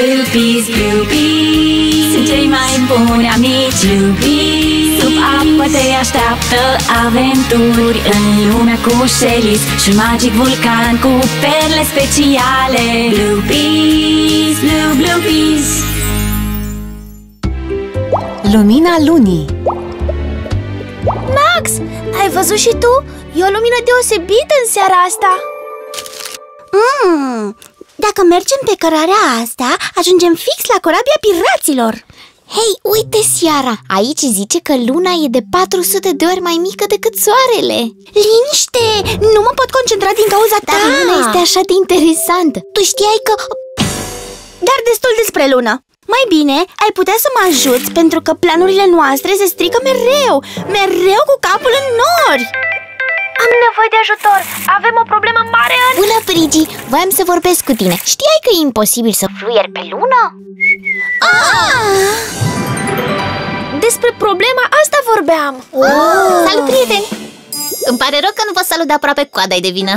Bluebees, bluebees sunt cei mai buni amici iubiți. Sub apă te așteaptă aventuri în lumea cu Shelly's și un magic vulcan cu perle speciale. Bluebees, bluebees. Lumina lunii. Max, ai văzut și tu? E o lumină deosebită în seara asta. Dacă mergem pe cărarea asta, ajungem fix la corabia piraților. Hei, uite, Siara! Aici zice că luna e de 400 de ori mai mică decât soarele. Liniște! Nu mă pot concentra din cauza ta. Dar luna este așa de interesantă. Tu știai că... Dar destul despre lună. Mai bine, ai putea să mă ajuți, pentru că planurile noastre se strică mereu. Mereu cu capul în nori. Am nevoie de ajutor. Avem o problemă mare în... Bună, Frigi! Voiam să vorbesc cu tine. Știai că e imposibil să fluieri pe lună? Despre problema asta vorbeam. Salut, prieteni! Îmi pare rău că nu vă salut de aproape, coada-i de vină.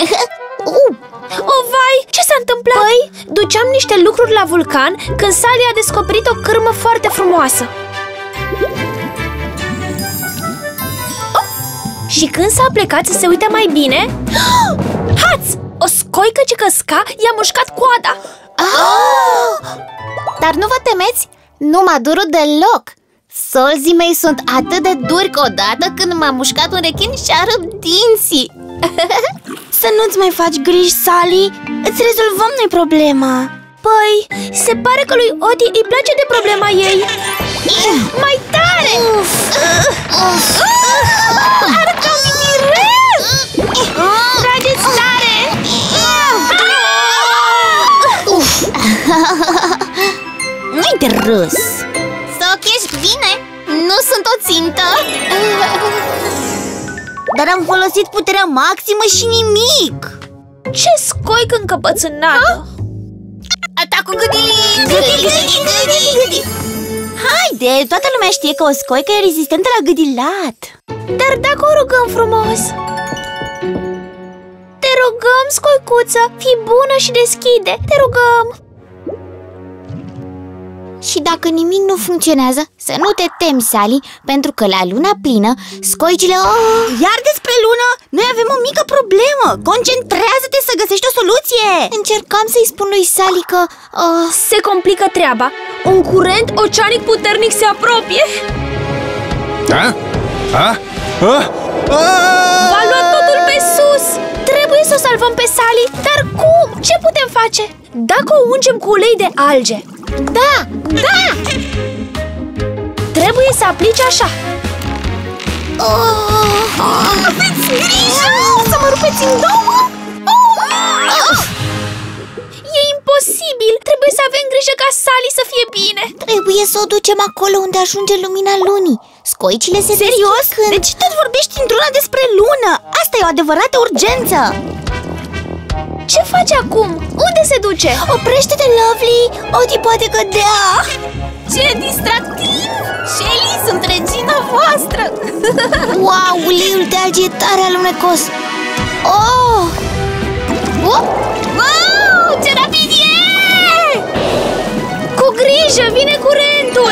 Oh, vai! Ce s-a întâmplat? Păi, duceam niște lucruri la vulcan când Sally a descoperit o cârmă foarte frumoasă. Și când s-a plecat să se uite mai bine, haț! O scoică ce căsca i-a mușcat coada. Dar nu vă temeți? Nu m-a durut deloc. Solzii mei sunt atât de duri că odată când m-a mușcat un rechin și-a rupt dinții. Să nu-ți mai faci griji, Sally. Îți rezolvăm noi problema. Păi, se pare că lui Odi îi place de problema ei. Mai tare! Are ca un mitirel! Trageți tare! Nu-i de râs. Să ochești bine. Nu sunt o țintă. Dar am folosit puterea maximă și nimic. Ce scoică încăpățânată! Atacul gâdilii! Haide, toată lumea știe că o scoică e rezistentă la gâdilat. Dar dacă o rugăm frumos? Te rugăm, scoicuță, fii bună și deschide. Te rugăm. Și dacă nimic nu funcționează, să nu te temi, Sally, pentru că la luna plină, scoicile... Iar despre lună, noi avem o mică problemă. Concentrează-te să găsești o soluție. Încercam să-i spun lui Sally că... Se complică treaba. Un curent oceanic puternic se apropie. Va lua totul pe sus. Trebuie să o salvăm pe Sally. Dar cum? Ce putem face? Dacă o ungem cu ulei de alge. Da! Trebuie să aplici așa. Aveți grijă! Să mă rupeți în două! E imposibil! Trebuie să avem grijă ca Sally să fie bine. Trebuie să o ducem acolo unde ajunge lumina lunii. Scoicile se Serios? când... Deci tot vorbești într-una despre lună. Asta e o adevărată urgență. Ce faci acum? Unde se duce? Oprește-te, Lovely! Odi poate cădea. Ce distractiv! Shelly, sunt regina voastră! Wow, uleiul de alge e tare alunecos! Wow, ce rapid e! Cu grijă, vine curentul!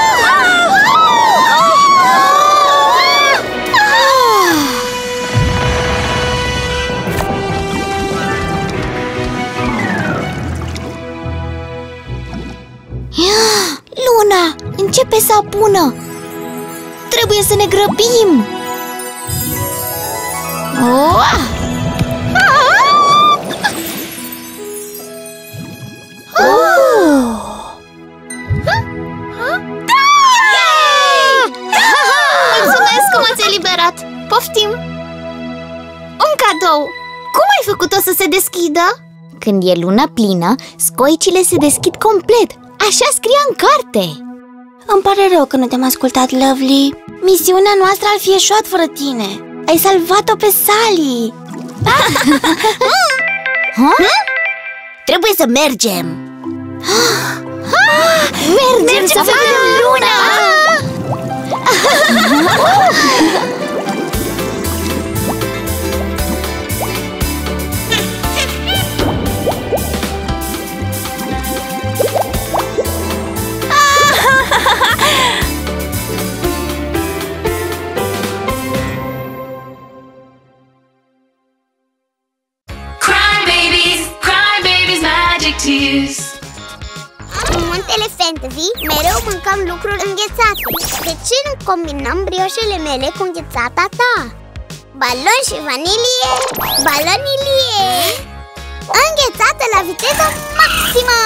Luna, începe să apună. Trebuie să ne grăbim. Mulțumesc că m-ați eliberat. Poftim. Un cadou. Cum ai făcut-o să se deschidă? Când e luna plină, scoicile se deschid complet. Așa scria în carte. Îmi pare rău că nu te-am ascultat, Lovely. Misiunea noastră ar fi eșuat fără tine. Ai salvat-o pe Sally. Trebuie să mergem. Mergem să vedem luna. tears. În Muntele Fantasy mereu mâncam lucruri înghețate. De ce nu combinăm brioșele mele cu înghețata ta? Balon și vanilie, balonilie, înghețată la viteză maximă!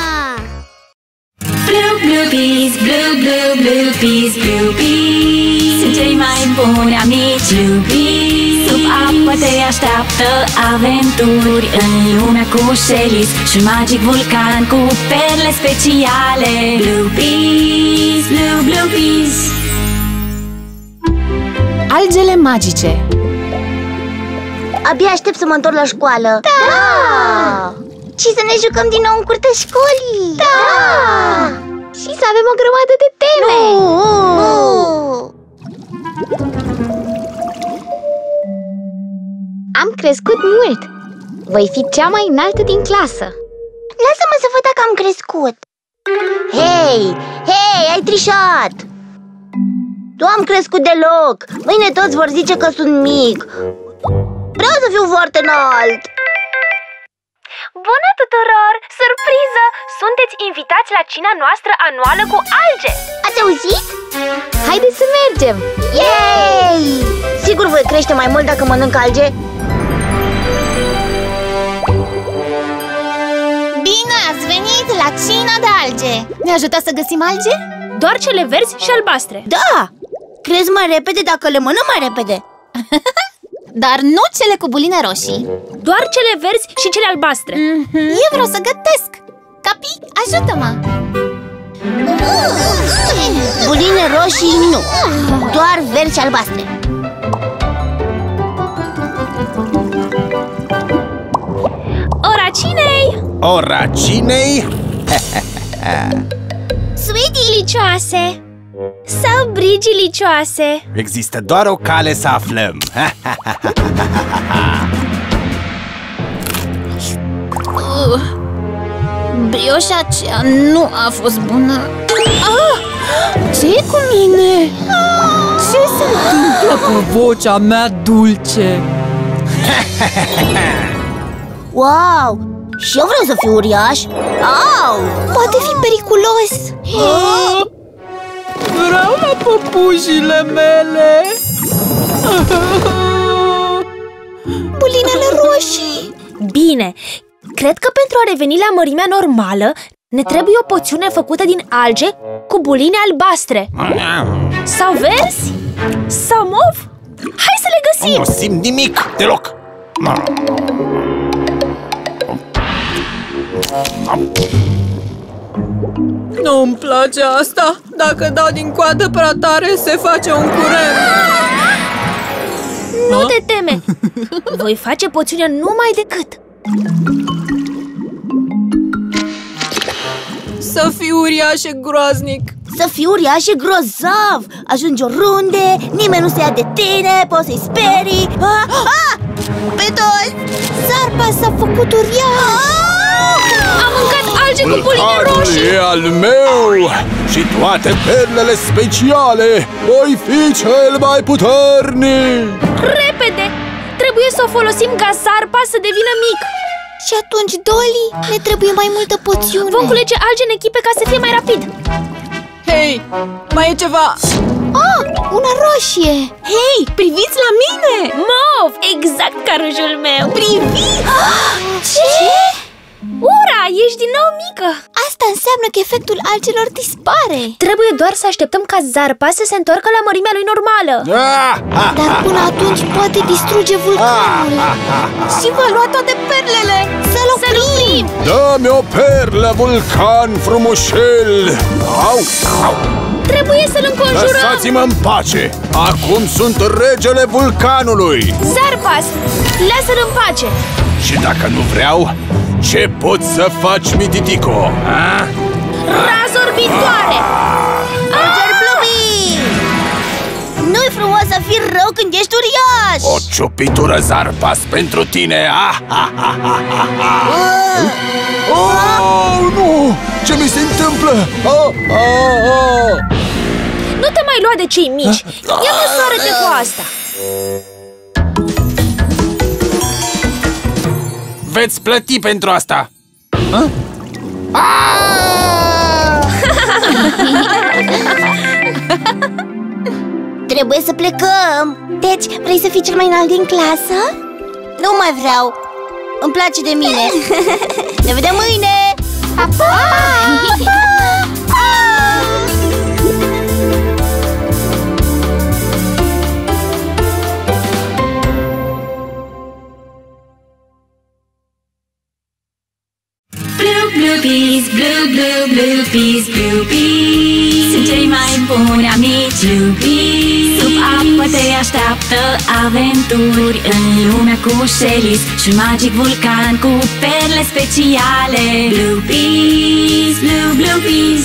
Blue, blue peas, blue, blue, blue peas, blue peas. Sunt cei mai buni amici iubiți. Sub apă te așteaptă aventuri în lumea cu Shelly și un magic vulcan cu perle speciale. Blue peas, blue, blue peas. Algele magice. Abia aștept să mă întorc la școală. Da! Și să ne jucăm din nou în curtea școlii. Da! Și să avem o grămadă de teme. Am crescut mult. Voi fi cea mai înaltă din clasă. Lasă-mă să văd dacă am crescut. Hei, ai trișat. Nu am crescut deloc. Mâine toți vor zice că sunt mic. Vreau să fiu foarte înalt. Bună tuturor! Surpriză! Sunteți invitați la cina noastră anuală cu alge! Ați auzit? Haideți să mergem! Yay! Sigur voi crește mai mult dacă mănânc alge? Bine ați venit la cina de alge! Ne ajutați să găsim alge? Doar cele verzi și albastre. Da! Crezi mai repede dacă le mănânc mai repede. Dar nu cele cu buline roșii. Doar cele verzi și cele albastre. Eu vreau să gătesc. Capi, ajută-mă. Buline roșii nu. Doar verzi și albastre. Ora cinei! Ora cinei? Sweetie licioase! Sau brigi licioase? Există doar o cale să aflăm. Brioșa aceea nu a fost bună. Ce-i cu mine? Ce se întâmplă cu vocea mea dulce? Wow! Și eu vreau să fiu uriaș. Au! Poate fi periculos. Vreau la păpușile mele. Bulinele roșii. Bine, cred că pentru a reveni la mărimea normală ne trebuie o poțiune făcută din alge cu buline albastre. Sau verzi? Sau mov? Hai să le găsim! Nu simt nimic deloc. Nu-mi place asta. Dacă dau din coadă prea tare, se face un curent. Nu te teme! Voi face poțiunea numai decât. Să fiu uriaș e groaznic. Să fii uriaș e grozav. Ajungi oriunde, nimeni nu se ia de tine, poți să-i sperii. Pe toți! Zarpa s-a făcut uriaș. Am mâncat alge cu buline Vulcanul roșii! e al meu și toate perlele speciale. Voi fi cel mai puternic. Repede! Trebuie să o folosim ca zarpa să devină mic. Și atunci, Dolly, ne trebuie mai multă poțiune. Vom culege alge în echipe ca să fie mai rapid. Hei, mai e ceva. Una roșie. Hei, priviți la mine! Mov! Exact ca rujul meu. Priviți! Ce? Ura, ești din nou mică! Asta înseamnă că efectul algelor dispare. Trebuie doar să așteptăm ca zarpa să se întoarcă la mărimea lui normală. Dar până atunci poate distruge vulcanul. Și va lua toate perlele. Să-l oprim. Dă-mi o perlă, vulcan frumușel. Au, au. Trebuie să-l înconjurăm. Lăsați-mă în pace. Acum sunt regele vulcanului. Zarpas, lasă-l în pace. Și dacă nu vreau, ce poți să faci, mititico? Rază orbitoare! Alger Bluey! Nu-i frumos să fii rău când ești uriaș! O ciupitură zarpas pentru tine! Oh, nu! Ce mi se întâmplă? Nu te mai lua de cei mici. Ia măsoară-te cu asta. Veți plăti pentru asta! Trebuie să plecăm. Deci, vrei să fii cel mai înalt din clasă? Nu mai vreau. Îmi place de mine. Ne vedem mâine. Pa, pa! Blue peas, blue peas, blue peas. Sunt cei mai buni amici iubiți. Sub apă te așteaptă aventuri în lumea cu Shelly și un magic vulcan cu perle speciale. Blue peas, blue peas.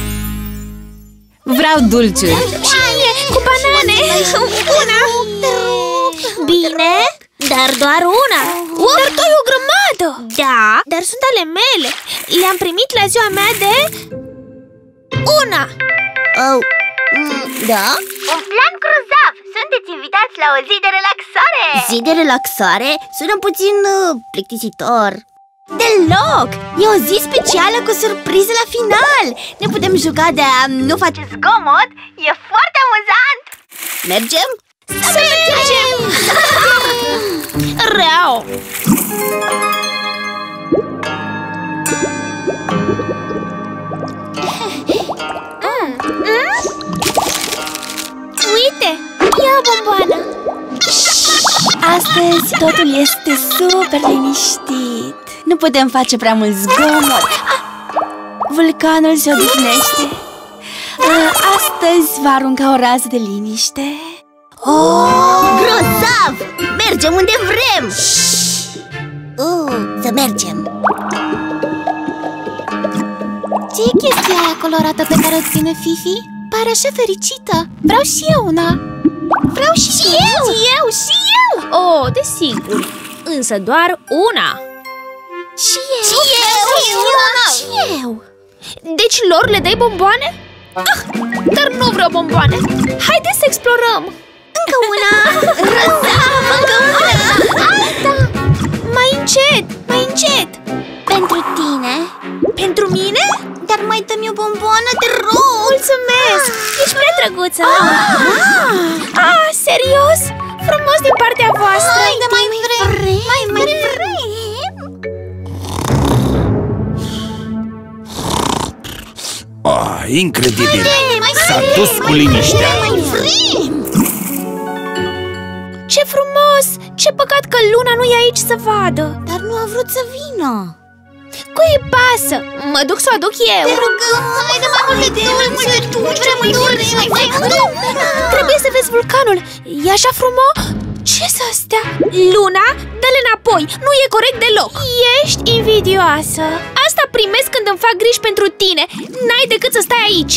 Vreau dulciuri. Bine, cu banane. Una. Bine, dar doar una. Dar tu ai o grămadă. Da, dar sunt ale mele. Le-am primit la ziua mea de... una. Oh. Da? Un plan grozav! Sunteți invitați la o zi de relaxare! Zi de relaxare? Sună puțin plictisitor. Deloc! E o zi specială cu surpriză la final. Ne putem juca de a nu face zgomot. E foarte amuzant! Mergem? Să mergem! Rău! Uite! Ia o bomboană! Astăzi totul este super liniștit. Nu putem face prea mult zgomot. Vulcanul se odihnește. Astăzi va arunca o rază de liniște. Grozav! Mergem unde vrem! Să mergem! Ce e chestia aia colorată pe care o ține Fifi? Pare așa fericită. Vreau și eu una. Vreau și eu. Și eu! Oh, desigur. Însă doar una. Și eu. Și eu! Deci lor le dai bomboane? Dar nu vreau bomboane. Haideți să explorăm. Încă una! Grozav! Încă una! Alta! Mai încet, mai încet. Pentru tine? Pentru mine? Dar mai dă-mi o bomboană, te rog! Mulțumesc! Ești prea drăguță! Serios? Frumos din partea voastră! Haide, mai vrem! Mai vrem! Incredibil! S-a dus cu liniștea! Mai vrem! Ce frumos! Ce păcat că Luna nu e aici să vadă! Dar nu a vrut să vină! Cui îi pasă? Mă duc să o aduc eu! Te rugăm! Haide, mai multe dulci! Trebuie să vezi vulcanul! E așa frumos! Ce-s astea? Luna, dă-le înapoi! Nu e corect deloc! Ești invidioasă! Asta primesc când îmi fac griji pentru tine! N-ai decât să stai aici!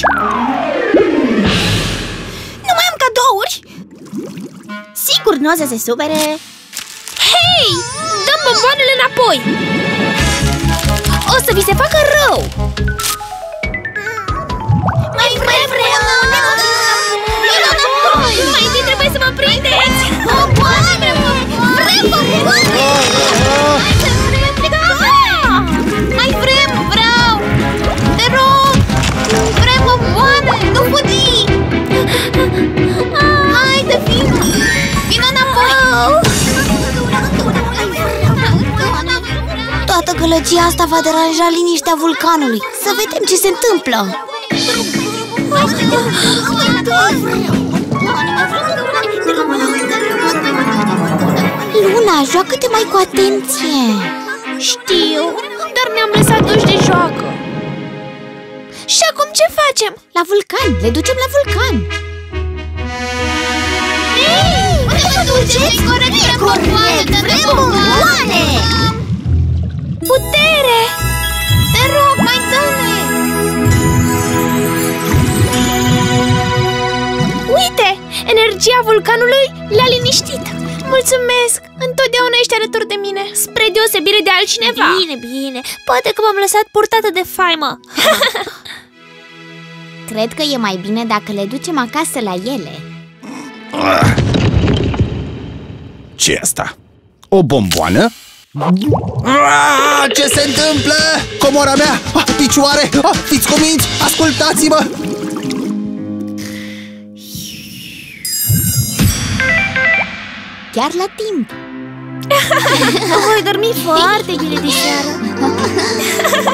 Nu mai am cadouri! Sigur nu o să se supere! Hei! Dă-mi bomboanele înapoi! O să vi se facă rău! Mai vrem! Mai întâi trebuie să mă prindeți! Mai vrem! Vreau! Te rog! Vrem bomboane! Nu fugi! Haide, vină! Vină înapoi! Toată gălăgia asta va deranja liniștea vulcanului. Să vedem ce se întâmplă. Luna, joacă-te mai cu atenție. Știu, dar ne-am lăsat duși de joacă. Și acum ce facem? La vulcan, le ducem la vulcan. Hei! Unde vă duceți? Corect! Vrem bomboane! Putere! Te rog, mai dă-ne! Uite! Energia vulcanului l-a liniștit. Mulțumesc! Întotdeauna ești alături de mine, spre deosebire de altcineva. Bine. Poate că m-am lăsat purtată de faimă. Cred că e mai bine dacă le ducem acasă la ele. Ce-i asta? O bomboană? Ce se întâmplă? Comora mea! Picioare! Fiți cuminți! Ascultați-mă! Chiar la timp. Voi dormi foarte bine de seară.